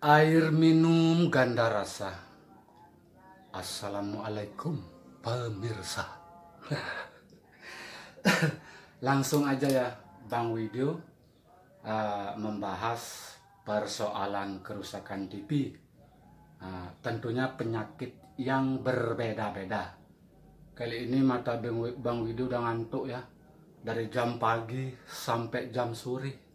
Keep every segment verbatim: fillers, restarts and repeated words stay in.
Air minum ganda rasa. Assalamualaikum pemirsa. Langsung aja ya Bang Widio uh, membahas persoalan kerusakan T V. Uh, tentunya penyakit yang berbeda-beda. Kali ini mata Bang Widio udah ngantuk ya. Dari jam pagi sampai jam sore.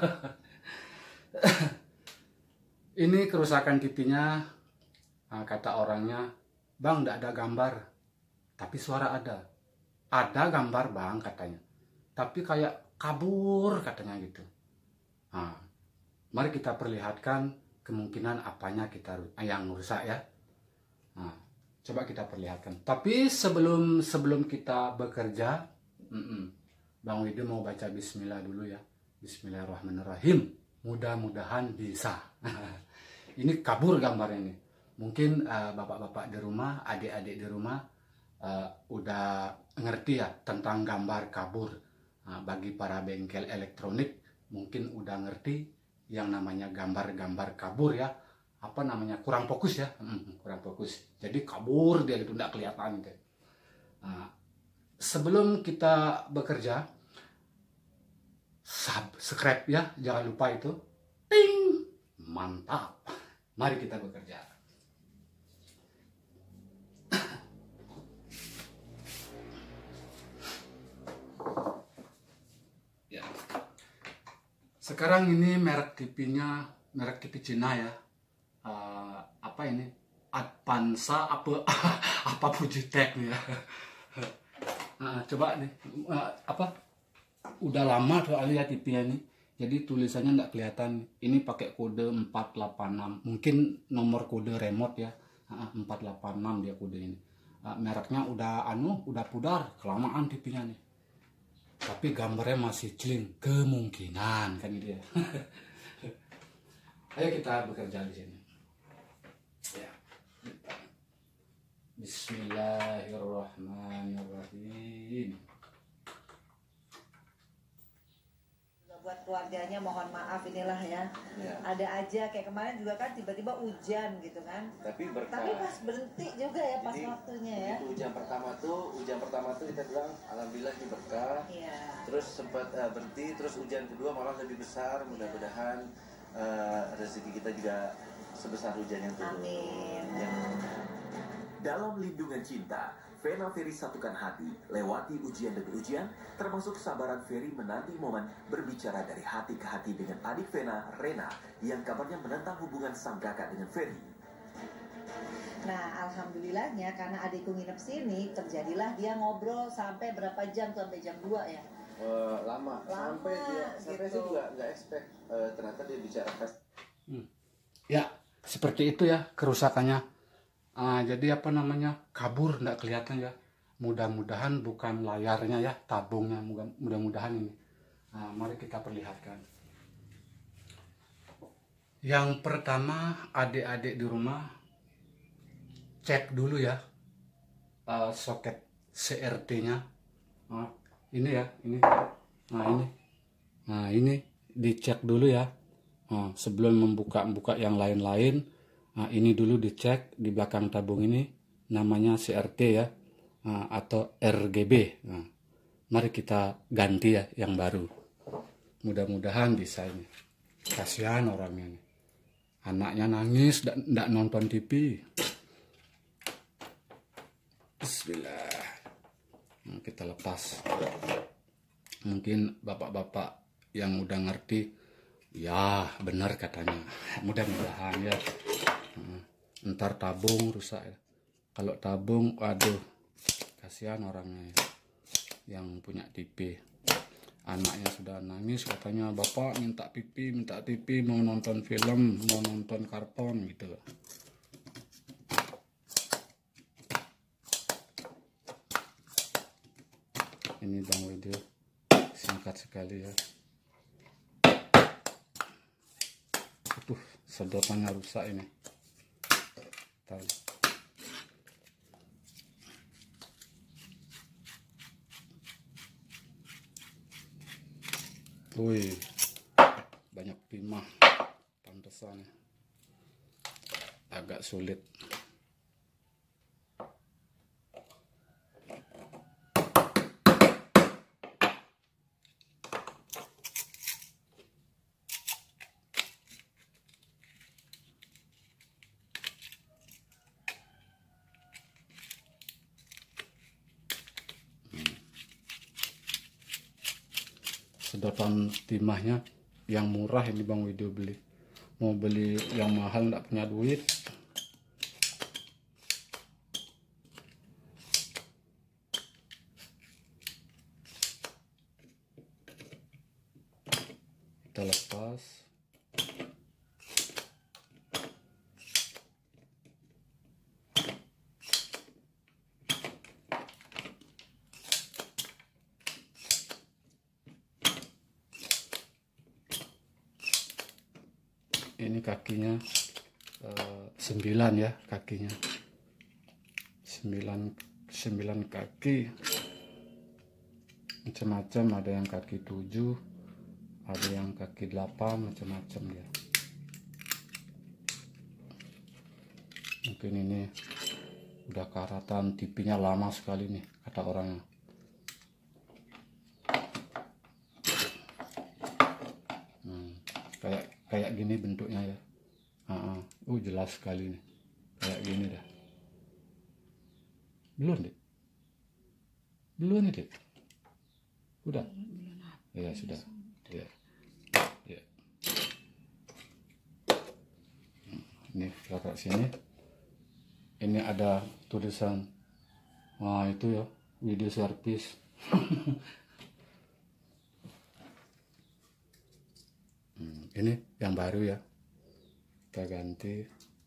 Ini kerusakan T V-nya, kata orangnya, Bang, tidak ada gambar, tapi suara ada. Ada gambar, Bang, katanya. Tapi kayak kabur, katanya gitu. Nah, mari kita perlihatkan kemungkinan apanya kita yang rusak ya. Nah, coba kita perlihatkan. Tapi sebelum sebelum kita bekerja, mm -mm, Bang Widio mau baca Bismillah dulu ya. Bismillahirrahmanirrahim. Mudah-mudahan bisa. Ini kabur gambarnya nih. Mungkin bapak-bapak uh, di rumah, adik-adik di rumah uh, udah ngerti ya tentang gambar kabur. Nah, bagi para bengkel elektronik mungkin udah ngerti yang namanya gambar-gambar kabur ya. Apa namanya, kurang fokus ya. Hmm, kurang fokus. Jadi kabur dia itu tidak kelihatan gitu. Nah, sebelum kita bekerja, subscribe ya, jangan lupa itu. Ting, mantap. Mari kita bekerja. Ya. Sekarang ini merek T V-nya, merek T V Cina ya. Uh, apa ini? Advansa apa apa Fujitek nih ya. Nah, coba nih, uh, apa? Udah lama soalnya ya T V-nya ini. Jadi tulisannya nggak kelihatan. Ini pakai kode empat delapan enam. Mungkin nomor kode remote ya. empat delapan enam dia kode ini. Mereknya udah anu, udah pudar, kelamaan T V-nya nih. Tapi gambarnya masih clean, kemungkinan kan gitu ya. Ayo kita bekerja di sini. Ya. Bismillahirrahmanirrahim. Buat keluarganya mohon maaf inilah ya. Ya. Ada aja kayak kemarin juga kan tiba-tiba hujan gitu kan. Tapi berkah. Tapi pas berhenti juga ya pas Jadi, waktunya ya. Hujan pertama tuh, hujan pertama tuh kita bilang alhamdulillah ini berkah. Iya. Terus sempat uh, berhenti, terus hujan kedua malah lebih besar. Mudah-mudahan uh, rezeki kita juga sebesar hujan yang turun. Amin. Yang... Dalam lindungan cinta, Vena Ferry satukan hati, lewati ujian demi ujian, termasuk kesabaran Ferry menanti momen berbicara dari hati ke hati dengan adik Vena, Rena, yang kabarnya menentang hubungan sang kakak dengan Ferry. Nah, alhamdulillahnya karena adikku nginep sini, terjadilah dia ngobrol sampai berapa jam, sampai jam dua ya. Uh, lama. Lama, sampai dia sampai gitu. sih juga nggak expect uh, ternyata dia bicara kas. Hmm. Ya, seperti itu ya kerusakannya. Uh, jadi apa namanya, kabur nggak kelihatan ya. Mudah-mudahan bukan layarnya ya, tabungnya. Mudah-mudahan ini. Nah, mari kita perlihatkan. Yang pertama, adik-adik di rumah cek dulu ya uh, soket C R T-nya. Nah, ini ya, ini. Nah ini, nah ini dicek dulu ya. Nah, sebelum membuka-buka yang lain-lain. Nah, ini dulu dicek di belakang tabung ini namanya C R T ya, nah, atau R G B. Nah, mari kita ganti ya yang baru. Mudah-mudahan bisa ini. Kasihan orangnya nih. Anaknya nangis, nggak nonton T V. Bismillah. Nah, kita lepas. Mungkin bapak-bapak yang udah ngerti, ya benar katanya. Mudah-mudahan ya. Ntar tabung rusak ya. Kalau tabung, aduh, kasihan orangnya ya, yang punya T V. Anaknya sudah nangis, katanya bapak minta T V, minta T V, mau nonton film, mau nonton karton gitu. Ini Bang Widio, singkat sekali ya. Aduh, sedotannya rusak ini. Tahu. Wih, banyak timah, pantesan. agak sulit. Sedotan timahnya yang murah ini Bang Widio beli. Mau beli yang mahal nggak punya duit. Kita lepas. Ini kakinya uh, sembilan ya kakinya, sembilan sembilan kaki, macam-macam, ada yang kaki tujuh, ada yang kaki delapan, macam-macam ya. Mungkin ini udah karatan, tipinya lama sekali nih kata orangnya. Hmm, kayak kayak gini bentuknya ya. Uh, uh. uh jelas sekali nih kayak gini dah. Belum deh, belum nih deh, udah ya sudah ya ya. Ini belakang sini ini ada tulisan, wah itu ya video service. Hmm, ini yang baru ya, kita ganti.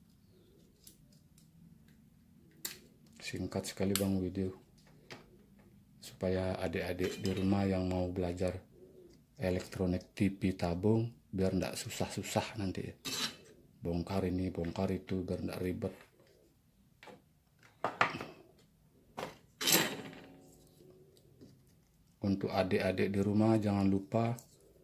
Singkat sekali Bang Widio, supaya adik-adik di rumah yang mau belajar elektronik T V tabung biar ndak susah-susah nanti ya. Bongkar ini bongkar itu biar ndak ribet. Untuk adik-adik di rumah jangan lupa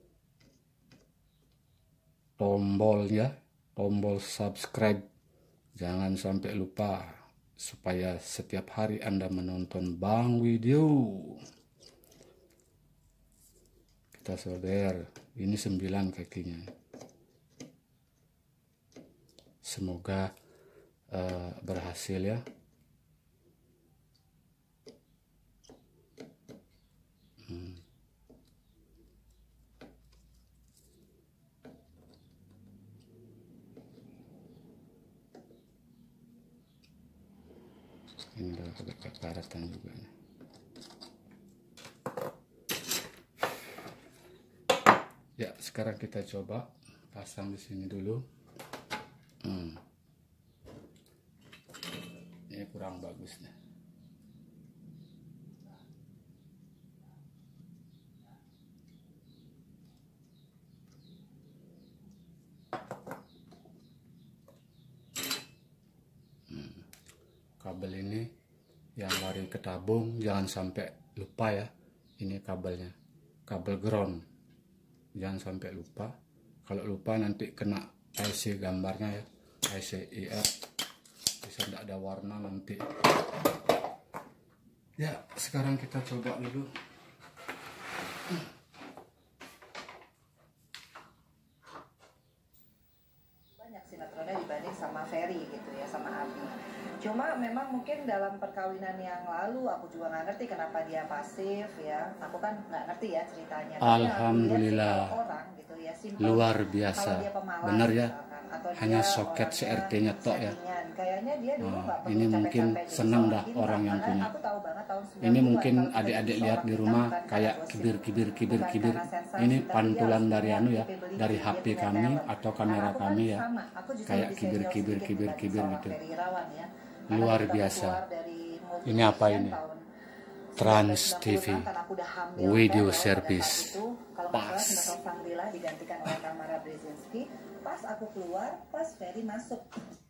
tombol ya, tombol subscribe, jangan sampai lupa, supaya setiap hari Anda menonton Bang Widio. Kita solder, ini sembilan kakinya. Semoga uh, berhasil ya. Hmm. Ini udah agak kekaratan juga nih. Ya, sekarang kita coba pasang di sini dulu. Hmm. Ini kurang bagus nih. Kabel ini yang lari ke tabung jangan sampai lupa ya, ini kabelnya, kabel ground, jangan sampai lupa. Kalau lupa nanti kena I C gambarnya ya, I C I R, bisa tidak ada warna nanti ya. Sekarang kita coba dulu. Banyak sinetronnya dibanding sama Ferry gitu ya, sama Abi. Cuma memang mungkin dalam perkawinan yang lalu aku juga nggak ngerti kenapa dia pasif ya. Aku kan nggak ngerti ya ceritanya. Alhamdulillah orang gitu ya, simple. Luar biasa, bener ya, atau hanya soket C R T-nya tok ya. Kayaknya dia dulu Nah, perlu ini mungkin senang dah orang yang punya. Ini mungkin adik-adik lihat di rumah kayak kibir-kibir-kibir-kibir. Ini pantulan dari anu ya, dari H P kami atau kamera kami ya, kayak kibir-kibir-kibir-kibir gitu. Luar biasa. Ini apa ini? Trans T V video service. Pas. Digantikan oleh Tamara Brzezinski. Pas aku keluar, pas Ferry masuk.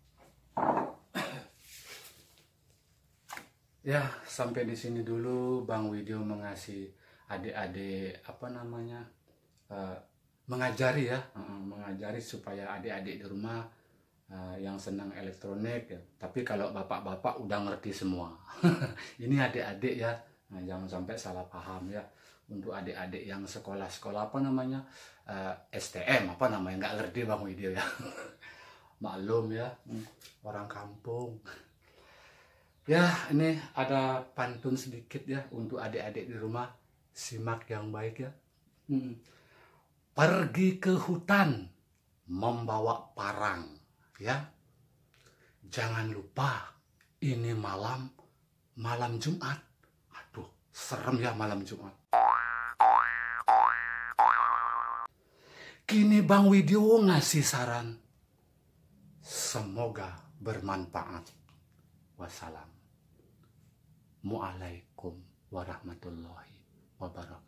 Ya, sampai di sini dulu Bang Widio mengasih adik-adik apa namanya uh, mengajari ya, uh, mengajari supaya adik-adik di rumah uh, yang senang elektronik ya. Tapi kalau bapak-bapak udah ngerti semua. Ini adik-adik ya, nah, jangan sampai salah paham ya. Untuk adik-adik yang sekolah-sekolah apa namanya uh, S T M apa namanya, nggak ngerti Bang Widyo ya. Maklum ya, orang kampung. Ya, ini ada pantun sedikit ya untuk adik-adik di rumah. Simak yang baik ya. Hmm. Pergi ke hutan membawa parang ya. Jangan lupa ini malam malam Jumat. Aduh, serem ya malam Jumat. Kini Bang Widyo ngasih saran. Semoga bermanfaat. Wassalam. Waalaikumsalam warahmatullahi wabarakatuh.